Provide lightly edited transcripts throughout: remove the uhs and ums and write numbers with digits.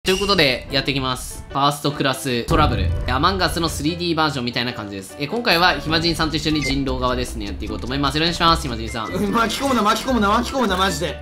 ということで、やっていきます。ファーストクラストラブル。アマンガスの 3D バージョンみたいな感じです。今回は、ひまじんさんと一緒に人狼側ですね、やっていこうと思います。よろしくお願いします、ひまじんさん。 巻き込むな、巻き込むな、巻き込むな、マジで。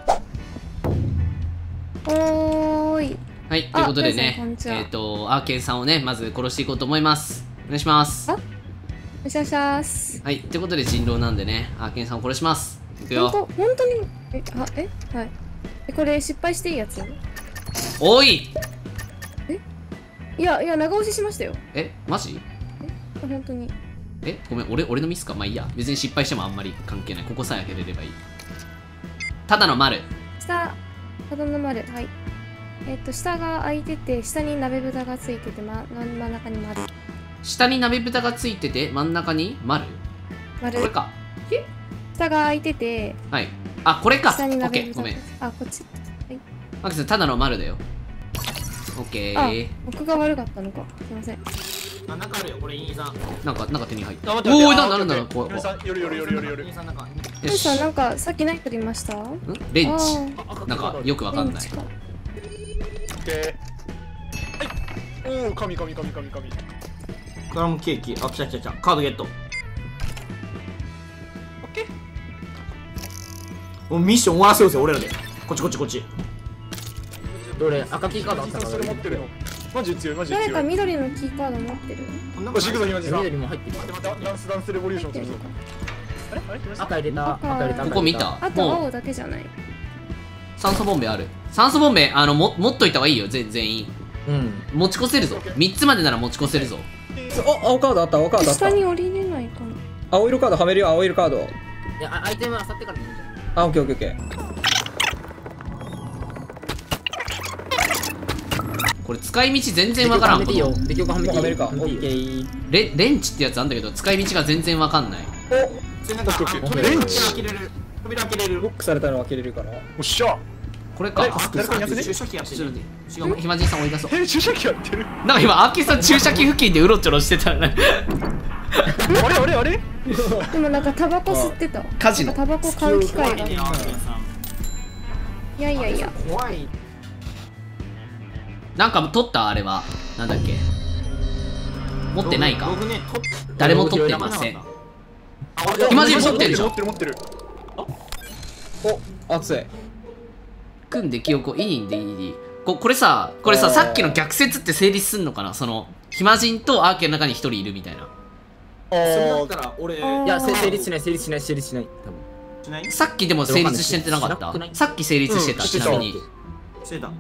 おーい。 はい、ということでね、アーケンさんをね、まず殺していこうと思います。お願いします。 おしゃしゃーす。 はい、ということで人狼なんでね、アーケンさんを殺します。いくよ。 本当に、はい。これ失敗していいやつ？ おい！ いや、長押ししましたよ。 マジ？ 本当に。 ごめん、俺のミスか。まあいいや。別に失敗してもあんまり関係ない。ここさえ開けれればいい。ただの丸。 ただの丸。はい。下が開いてて、下に鍋蓋がついてて、真ん中に丸。 下に鍋蓋がついてて、真ん中に丸？これか。 下が開いてて、 はい。あ、これか。オ下にッケー、 鍋蓋ごめん。 あ、こっち。はい。 マキさん、ただの丸だよ。オッケー。 僕が悪かったのか。すいません。 あ、中あるよ、これ、インさん。 なんか手に入った。 おおー、なんだ、こう。 より。 インさん、中。 よしさん、なんか、さっき何取りました？ レンチ。なんか、よくわかんない。 オッケー。はい。おお、神。 クラムケーキ。あ、来た。カードゲット。 オッケー。 もうミッション終わらせようぜ、俺らで。こっち。 どれ赤キーカードあったかそれ持ってるの。マジ強い。 誰か緑のキーカード持ってる？ おしくぞ、ひまじさん。 緑も入ってる。 ダンスレボリューションするぞ。あれ赤入れた。 ここ見た？ あと青だけじゃない。 酸素ボンベある。酸素ボンベ、持っといた方がいいよ、全員。持ち越せるぞ。3つまでなら持ち越せるぞ。 青カードあった。 下に降りれないかな。 青色カードはめるよ、青色カード。 いや、アイテムは去ってからでいいんじゃない？ あ、オッケー。 これ使い道全然わからん。 敵をはめるか。オッケー。 レンチってやつあんだけど、使い道が全然わかんない。 レンチ。 扉開けれる。 ロックされたのは開けれるから。 おっしゃ。 これか。 注射器やってる。 ひまじいさん追い出そう。 注射器やってる。 なんか今、アーケーさん注射器付近でうろちょろしてたね。 あれでもなんかタバコ吸ってた。 カジノ。 タバコ買う機会が。いや。 怖い。 なんか取ったあれは。なんだっけ。持ってないか。誰も取ってません。ひまじい持ってるじゃん。 持ってる。 お、熱い。 組んで記憶をいいんでいい。これさ、さっきの逆説って成立すんのかな？その、ひまじんとアーケーの中に一人いるみたいな。 それだったら俺、 いや、成立しない。多分。 さっきでも成立してなかった？さっき成立してた、ちなみに。 してた。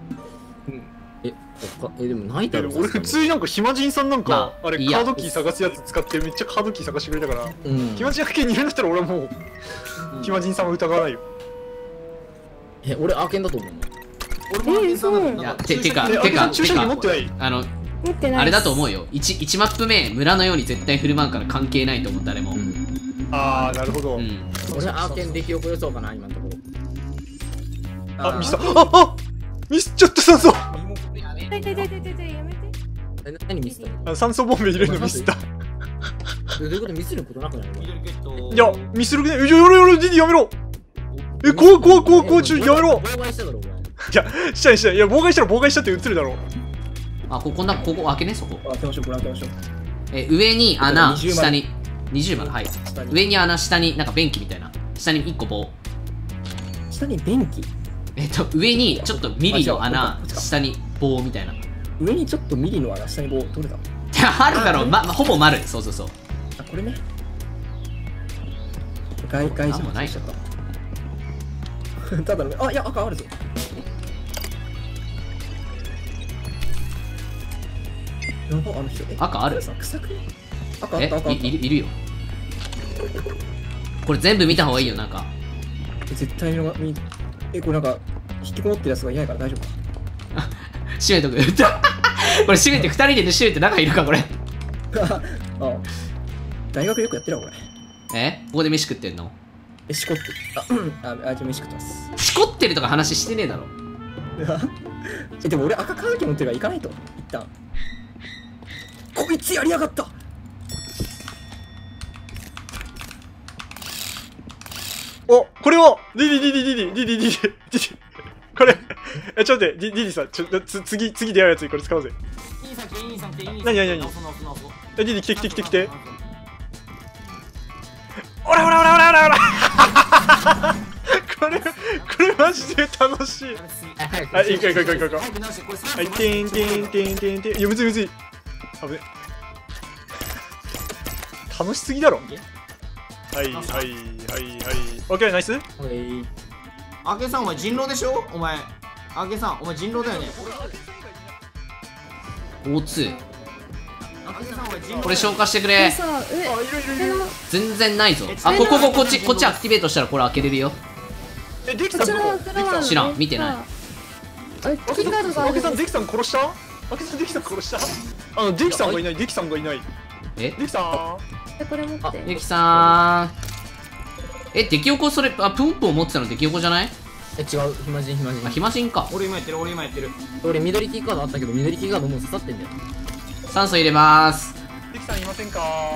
でもないだろ。 俺普通になんかひまじんさんなんか、あれカいいやードキー探すやつ使ってめっちゃカードキー探してくれたから、ひまじん家にいるんだったら俺はもう、ひまじんさんは疑わないよ。 俺アーケンだと思うの。 俺もアーケンさんだもんな。 てか、 注射器持ってない？ 持ってない。 あれだと思うよ。1マップ目、村のように絶対振る舞うから関係ないと思う、誰も。 あー、なるほど。 俺アーケンで記憶予想かな、今のところ。 あ、ミスった。ミスっちゃった酸素。 やめて。 何ミスったの？ 酸素ボンベ入れるのミスった。 どういうことミスることなくない？ いや、ミスるね。やめろ、ディディやめろ。怖い、やめろ。 妨害しただろ、お前。 いや、したい。いや、妨害したって映るだろう。 あ、ここ開けね、そこ。 開けましょう。 上に穴、下に。20丸、はい。 下に上に穴、下になんか便器みたいな。下に1個棒。 下に便器？ 上にちょっとミリの穴、下に棒みたいな。 上にちょっとミリの穴、下に棒、どれだ？ あるだろう、ほぼ丸。そう。 あ、これね。外人もないしちゃった。ただね、いや、赤あるぞ。やば、あの人。 赤ある？ 臭くね？赤あった。 いるよ。これ全部見た方がいいよ、なんか。 絶対のが、これなんか、引きこもってるやつがいないから大丈夫か？ 閉めとく。これ閉めて、2人で閉めて中いるか、これ。 あ、大学よくやってるわ、これ。 ここで飯食ってんの？ しこってる。じゃあ飯食ってます。 しこってるとか話してねえだろ。 でも俺赤カード持ってるから行かないと。一旦。こいつやりやがった。 お、これはディディ。 これ、ちょっと待って、ディディさん、次出会うやつにこれ使おうぜ。 いいさん来て、いいさん来て、いいさん来て。 何何何直そう直そう直そう。 ディディ来て来て来て来て。おらおらおらおらおらおらこれマジで楽しい。はい、行こう行こう行こう行こう。 早く直して、これはい、てんてんてんてんてん。いや、むずいむずい。あぶね。楽しすぎだろ。はいはいはいはい。オッケー、ナイス。 あけさん、お前人狼でしょお前。あけさん、お前人狼だよね。 O2。 あけさん、お前人狼。 これ消化してくでれ。 さ、 あ、いるいるいる。 全然ないぞ。あ、こっちアクティベートしたらこれ開けれるよ。 デキこちらさんどこ？ フロアの知らん見てない。 キーカードがあるアケさん、デキさん殺した？アケさん、デキさん殺した？デキさんがいない、デキさんがいない。 えデキさこれ持ってゆきさん。デキオコそれ、プンプンを持ってたのデキオコじゃない？ 違う、暇人。 あ、暇人か。 俺今やってる、俺今やってる。 俺、緑キーカードあったけど、緑キーカードもう刺さってんだよ。 酸素入れまーす。 ん、デキさんいませんか？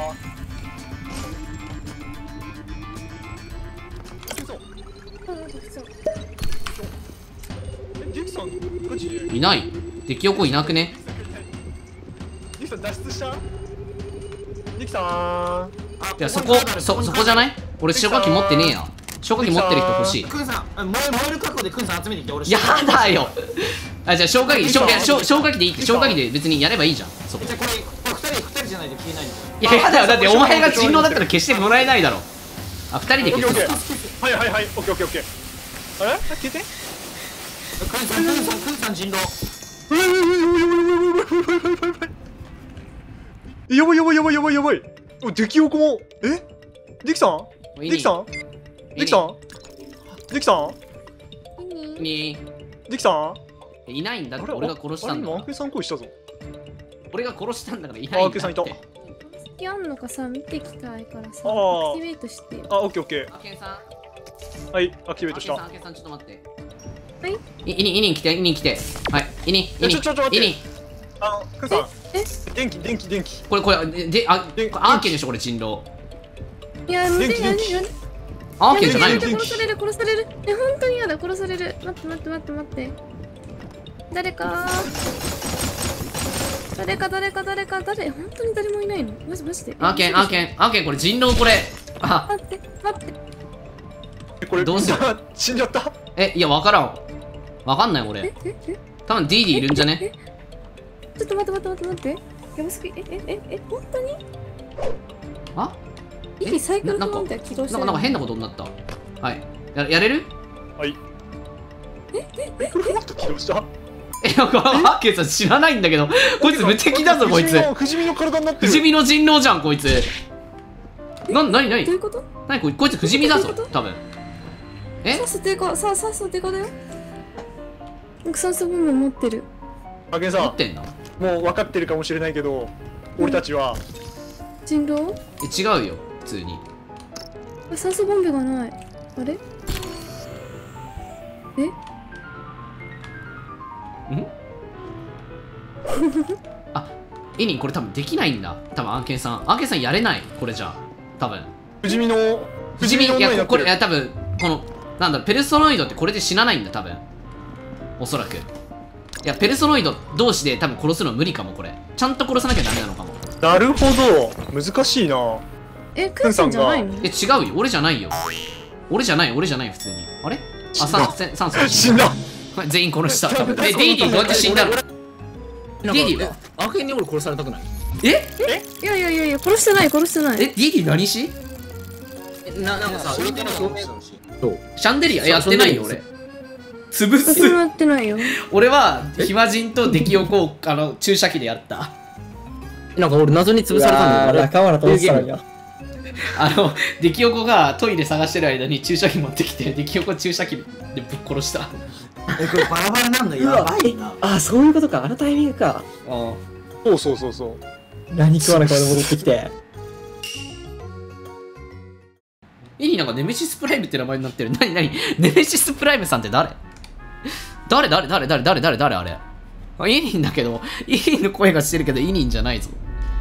デキさん、マジで？ いない。デキオコいなくね？ デキさん脱出した？デキさいや、そこじゃない？俺消火器持ってねえや。消火器持ってる人欲しい。 クンさん、燃える覚悟でクンさん集めてきて、俺。 やだよ。あ、じゃあ消火器でいいって。消火器で別にやればいいじゃん。そこ。 じゃあこれ二人じゃないと消えないんだよ。 いや、やだよ。だってお前が人狼だったら消してもらえないだろ。あ、二人で消すのか。 はいはいはい、オッケーオッケーオッケー。あれ？消えて？ クンさん人狼。 やばいやばいやばいやばいやばい。デキオコも。デキさん？デキさん？デキさん？デキさん？ にデキさん？ いないんだって。俺が殺したんだから。 今アーケーさん恋したぞ。 俺が殺したんだからいないんだって。 アーケーさんいた。 隙あんのかさ、見てきたいからさ、 あーアクティベートしてよ。 あ、オッケーオッケアーケンさん。 ー。はい、アクティベートした。 アーケンさんちょっと待って。 はい。 イニン来て。はい。イニン。 ちょっと待って。 イニン。 クンさん。電気。 これ、アーケンでしょこれ人狼。 いや、待って、 アーケンじゃないよ。 殺される。本当に嫌だ、殺される。待って。誰本当に誰もいないの？マジで。 アーケン、これ人狼これ。あ、 待って。 これどうする？ 死んじゃった？ いや、わからん。わかんない俺。多分ディーディいるんじゃね？ ちょっと待って。やばすぎ。本当に？ あ？ いいサイクルカウンター起動してる。 なんか変なことになった。はい。やれる？ はい。これもっと起動した？ アーケンさん知らないんだけど、こいつ無敵だぞこいつ。 不死身の体になってる。 不死身の人狼じゃんこいつ。なにどういうこと？ こいつ不死身だぞ多分。 酸素デカだよ。酸素ボンベ持ってる。 アーケンさん、 持ってんの？ もう分かってるかもしれないけど、俺たちは人狼？ 違うよ普通に。 酸素ボンベがない。あれ？ あ、イニンこれ多分できないんだ。多分アーケンさんやれないこれじゃ多分。 不死身のいやこれ多分このなんだろうペルソノイドってこれで死なないんだ多分。おそらく。いやペルソノイド同士で多分殺すの無理かもこれ。ちゃんと殺さなきゃダメなのかも。 なるほど、難しいな。 クンさんじゃないの？ 違うよ俺じゃないよ。俺じゃない普通に。あれ？あ、酸素死んだ。 全員殺した多分。デイディどうやって死んだの？デイディはアーケンに俺殺されたくない？ いや殺してない。 デイディ何し？ なんかさ、浮いてる表面のし。 シャンデリアやってないよ俺。潰す。 私もやってないよ。 俺は暇人とデキオコを注射器でやった。 なんか俺謎に潰されたんだよ。 仲間だと思ってたのよ。 デキオコがトイレ探してる間に注射器持ってきて、デキオコ注射器でぶっ殺した。 これバラバラなんのやばいな。 あ、そういうことか。あのタイミングか。 そう。 何食わな顔で戻ってきて。 イニなんかネメシスプライムって名前になってる。何ネメシスプライムさんって誰あれ。イニンだけど、イニンの声がしてるけどイニンじゃないぞ。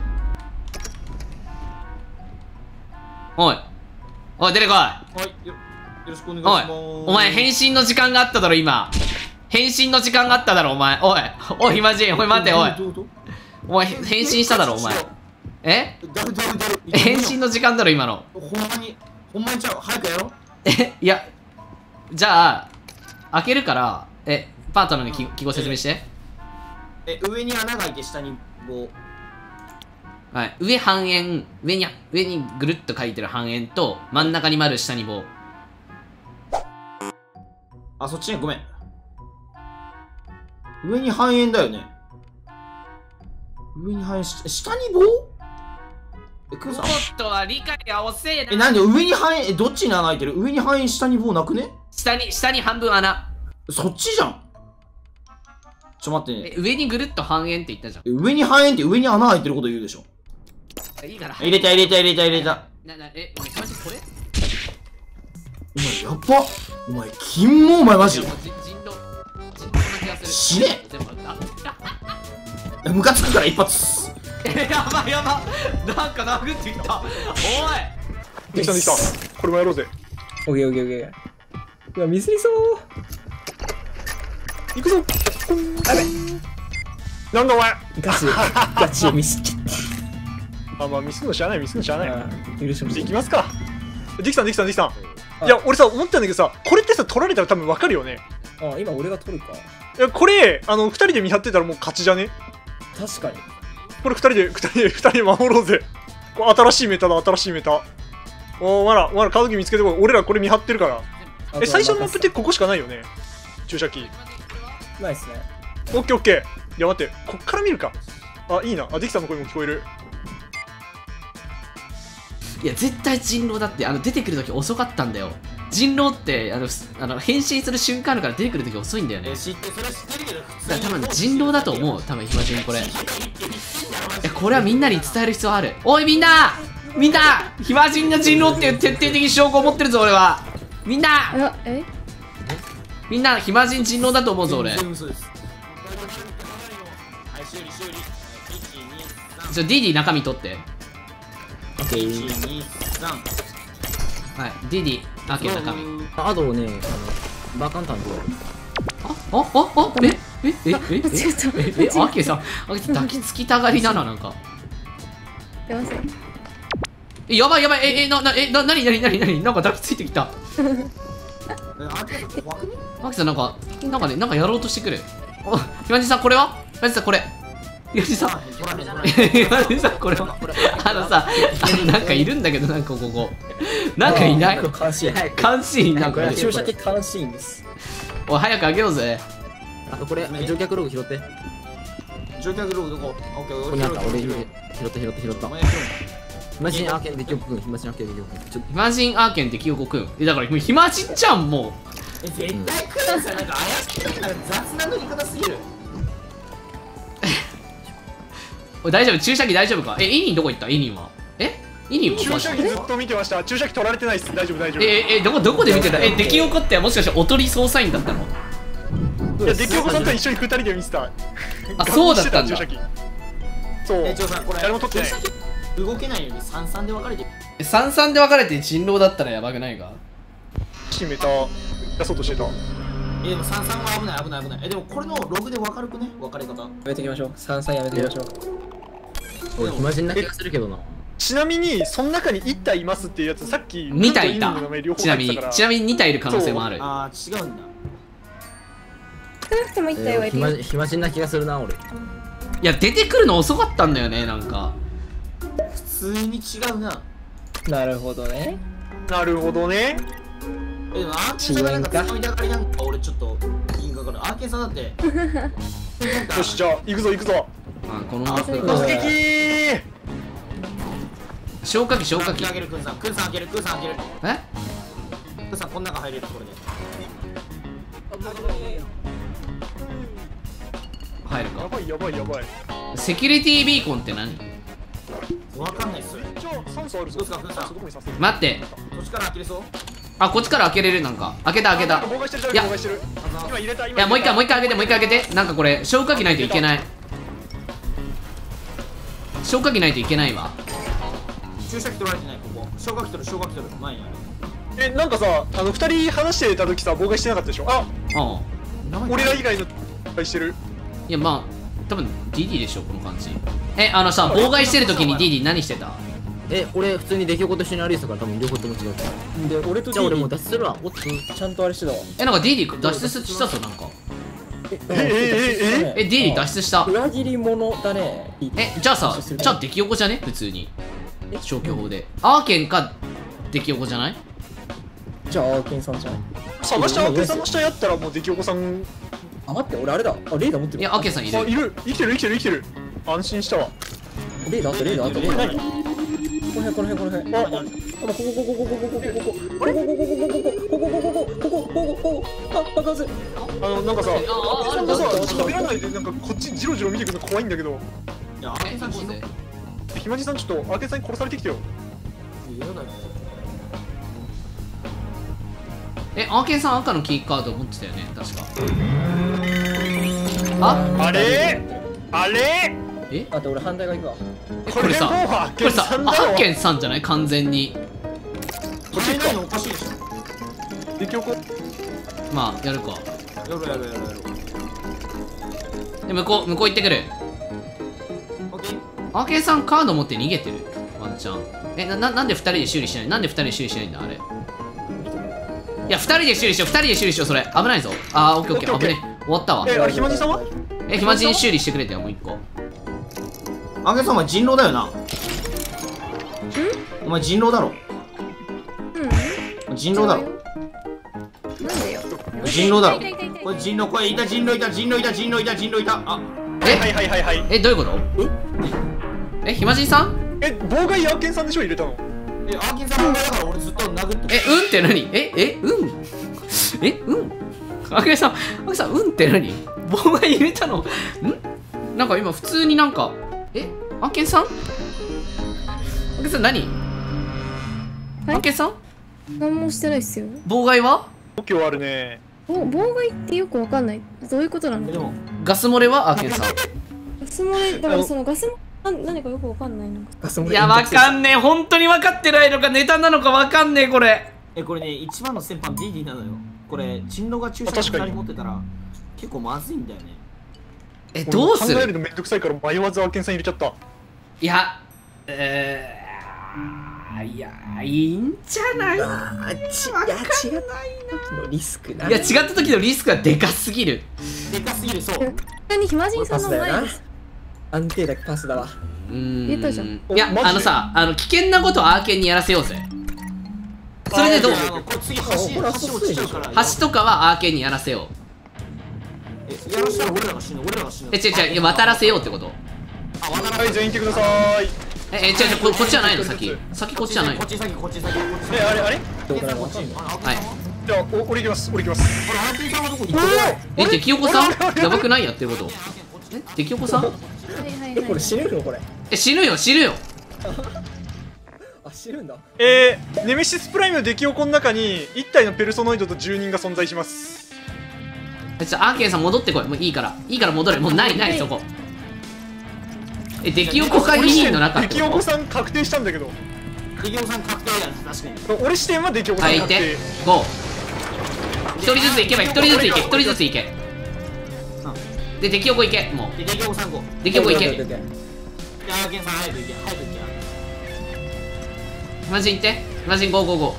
おい出てこい。 はい、よろしくお願いします。 お前変身の時間があっただろ今。 返信の時間があっただろお前。おいおい暇人、おい待ておい。お前返信しただろお前。え？返信の時間だろ今の。 ほんまにちゃう、早くやろう。 いや、じゃあ開けるから、パートナーに記号説明して。 上に穴が開いて下に棒。 はい、上半円、上にぐるっと書いてる半円と真ん中に丸、下に棒。 あ、そっちね、ごめん。上に半円だよね。上に半円、下に棒？クーさん。 ちょっとは理解が遅えな。 なんで上に半円、どっちに穴開いてる？上に半円、下に棒なくね？ 下に半分穴。 そっちじゃん。ちょ待ってね。 上にぐるっと半円って言ったじゃん。 上に半円って上に穴開いてること言うでしょ。 いいから。 入れた。 マジこれ？ お前やばっ。お前金もお前マジ。 人狼な気がする。 死ね。ムカつくから一発。 やばなんか殴ってきた。おいできたこれもやろうぜ。 オッケー。うわ、ミスりそう。 行くぞ。なんだお前。 ガチでミスっちゃっあ、まあミスのしゃあない。 た。許しまし行きますか。できたん。いや、俺さ、思ったんだけどさ、これってさ、取られたら多分わかるよね。 あ、今俺が取るか。 いや、これ、2人で見張ってたらもう勝ちじゃね？ 確かに。 これ2人で守ろうぜ。これ新しいメタだ。おー、まだカズキ見つけてこい。俺らこれ見張ってるから。最初のマップってここしかないよね。注射器。 ないっすね。 オッケー。いや、待って、こっから見るか。あ、いいな。あ、デキさんの声も聞こえる。 いや絶対人狼だって。出てくるとき遅かったんだよ。人狼って変身する瞬間あるから出てくるとき遅いんだよね。 知ってるけど。 だから多分人狼だと思う。多分暇人これ。いやこれはみんなに伝える必要ある。おいみんな暇人が人狼っていう徹底的証拠を持ってるぞ俺は。みんな暇人人狼だと思うぞ俺。ディディ中身取って。 オッケー。 はい、ディディ開け中身。 あとね、バカンタンとアケさん抱きつきたがりだな。なんか出ません。 やばいなになんか抱きついてきた。アケさんなんかやろうとしてくる。お、ひまじさんこれは？ひまじさんこれ。ひまじさんこれは。なんかいるんだけど、なんかここなんかいない。監視員なんかいる。 注射器監視員です。 おい早く開けようぜ。 あとこれ乗客ログ拾って。 乗客ログどこ？オッケー、 ここにあった。俺拾った暇人アーケンで記憶くん。暇人アーケンで記憶くん。 暇人アーケンって記憶くん。だから暇人ちゃんもう。 絶対来るんさ、なんか怪しいな。雑な乗り方すぎる。 おい大丈夫？注射器大丈夫か？イニンどこ行った？イニンは？イニンは？ 注射器ずっと見てました。注射器取られてないっす。大丈夫。 どこで見てた？出来起こってもしかしておとり捜査員だったの？ いや、出来起こさんと一緒に2人で見てた。 あ、そうだったんだ。 そう。 誰も取ってない。動けないように33で分かれてる。 33で分かれて人狼だったらやばくないか？ 決めた。出そうとしてた。 でも33は危ない。でもこれのログで分かるくね？分かれ方。 やめてきましょう。33やめてきましょう。 俺暇人な気がするけどな。 ちなみにその中に1体いますっていうやつ、さっき 2体いた。ちなみに2体いる可能性もある。 あー、違うんだ。 少なくとも1体はいるよ。 暇人な気がするな俺。 いや出てくるの遅かったんだよね。なんか普通に違うな。 なるほどね。 なるほどね。 でもアーケンさんがなんかつかみたがりなんか俺ちょっと銀河からアーケンさんだってよし、じゃあ行くぞ。 あ、この突撃消火器開ける。クーさん開ける。クーさんこん中入れる。これで入るか。 やばい。 セキュリティビーコンって何？ わかんないっす。 じゃあ酸素あるぞ。 どうすか、クーさん。 待って、 こっちから開けれそう？ あ、こっちから開けれる。なんか開けた。いや今入れた。 いや、もう一回開けて。なんかこれ消火器ないといけない。消火器ないといけないわ。 注射器取られてない。ここ消火器取る。前にある。 なんかさ、2人話してた時さ、妨害してなかったでしょ？あ、 俺ら以外のしてる。 いやまあ多分 DD でしょこの感じ。あのさ妨害してる時に DD 何してた？ 俺普通に出来事と一緒に歩いてたから多分両方とも違う。 で俺とじゃあ俺もう DD 脱出するわ。おっと。 ちゃんとあれしてたわ。 なんか DD 脱出したぞなんか。 え DD 脱出した。 裏切り者だね。 じゃあさ、じゃあ出来横じゃね普通に。消去法で。アーケンか出来横じゃない？ じゃあアーケンさんじゃない。 探したアーケンさんの下やったらもう出来おこさん。 あ、待って、俺あれだ。あ、レーダー持ってる。 いや、アーケンさんいる。 あ、いる。生きてる生きてる生きてる。安心したわ。 レーダーあったレーダーあったレーダー。この辺。あ、ここ。爆発。 なんかさ、喋らないでなんかこっちジロジロ見てくるの怖いんだけど。 いや、アーケンさん死ぬ。 ひまじさんちょっとアーケンさんに殺されてきてよ。 アーケンさん赤のキーカード持ってたよね確か。 あれあと俺反対側行くわ。 これさアーケンさんじゃない完全に。 こっちないのおかしいでしょ。 出来おこ。 まあやるか。 やる。 で向こう行ってくる。 オッケー。 アーケンさんカード持って逃げてるワンチャン。なんで2人で修理しない？なんで2人で修理しないんだあれ。いや2人で修理しよう2人で修理しよう。それ危ないぞ。オッケー危ねえ。終わったわ。 あれひまじさんは？ ひまじに修理してくれたよもう1個。 アーケンさんお前人狼だよな。お前人狼だろ。人狼だろ。 なんでよ。 人狼だろ。これ人狼、これいた人狼いた。あ、 はいどういうこと？ひまじんさん？ 妨害アーケンさんでしょ入れたの。 アーケンさんの前だから俺ずっと殴ってる。 うんって何？アーケンさんうんって何？妨害入れたの？なんか今普通になんかアーケンさん何？アーケンさん？ 何もしてないっすよ。 妨害は？ 今日あるね。 妨害ってよくわかんない。どういうことなの？ でもガス漏れはアーケンさん。 ガス漏れだからそのガス何かよくわかんないの。 いやわかんねえ。本当に分かってないのかネタなのかわかんねえこれ。 これね一番の先輩 DD なのよ。これ人狼が注射器2人持ってたら結構まずいんだよね。 どうする？ 考えるのめんどくさいから迷わずアーケンさん入れちゃった。 いやいいんじゃない？ 違った時のリスクな。 いや違った時のリスクはでかすぎる。 そう。 普通にひまじんさんの前です。 安定だけパスだわ。 言ったじゃん。 いや危険なことはアーケンにやらせようぜ。それでどう？ 次橋落ちちゃうから。 橋とかはアーケンにやらせよう。 やらしたら俺らが死ぬ。 違う渡らせようってこと。 はい全員行ってください。 こっちじゃないの？先こっちじゃないの？ こっち先。 あれどうかなわかんない。 はいじゃあ俺行きます。 アーケンさんはどこ行った？ 出来横さんやばくない？やってること。出来横さん？ はいこれ死ぬのこれ。 死ぬよあ、死ぬんだ。 ネメシスプライムの出来おこの中に1体のペルソノイドと住人が存在します。 アーケンさん戻ってこい。もういいから戻れ。もうないそこ。出来横か2人の中って出来おこさん確定したんだけど。 出来おさん確定だよね。確かに。 俺視点は出来おこさん確定。 ゴー。1人ずつ行けば1人ずつ行け。で出来横行け。もう出来おさん5。 出来横行け。 アーケンさん早く行け。 マジン行って。マジンゴーゴーゴ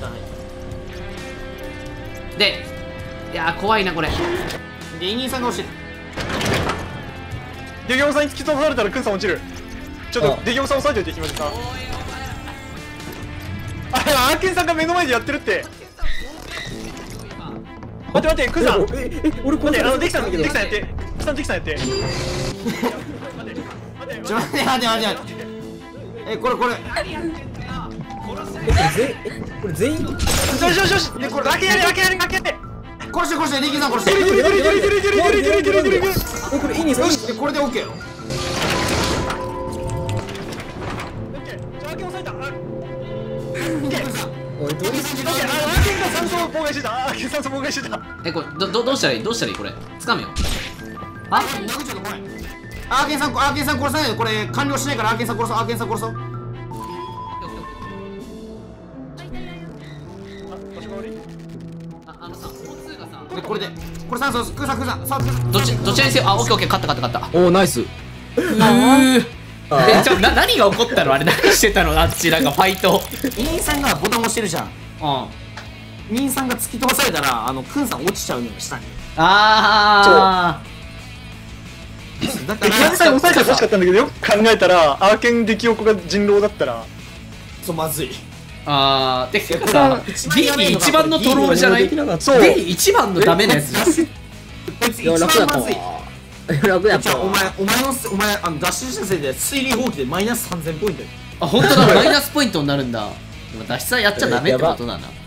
ー。でいやー怖いなこれ。 でイニーさんが押してる。 出来おこさんに突き飛ばされたらクンさん落ちる。ちょっと出来おこさん押さえといてひまじさん。アーケンさんが目の前でやってるって。待ってクンさん。 俺これできたんやって。できたんやって。 待ってこれこれ全員。 よしこれ開けやれ。 殺してリキさん殺して。 これいいね。 これで OK よ。 おいどうですか。 アーケンが酸素妨害してた。 これどうしたらいい？これ掴めよ。 アーケンさん殺さないで。これ完了しないからアーケンさん殺そう。 さ交通がさでこれでこれさそうクーさんさどっちにせよ、あ、オッケーオッケー、勝ったおー、ナイス。 何が起こったのあれ、何してたのあっち、なんかファイト。 ミンさんがボタン押してるじゃん。 うん。 ミンさんが突き飛ばされたらクンさん落ちちゃうのよ下に。 あだからミンさん押さえてほしかったんだけど、よく考えたらアーケンデキオコが人狼だったらそうまずい。 でさ、D 一番のトロールじゃない？ そう D 一番のダメなやつじゃん。 こいつ一番まずい。 楽やっじゃあた。 お前ダッシュしたせいで推理放棄でマイナス3000ポイントよ。 あ、本当だ、マイナスポイントになるんだ。でも脱出はやっちゃダメってことだな。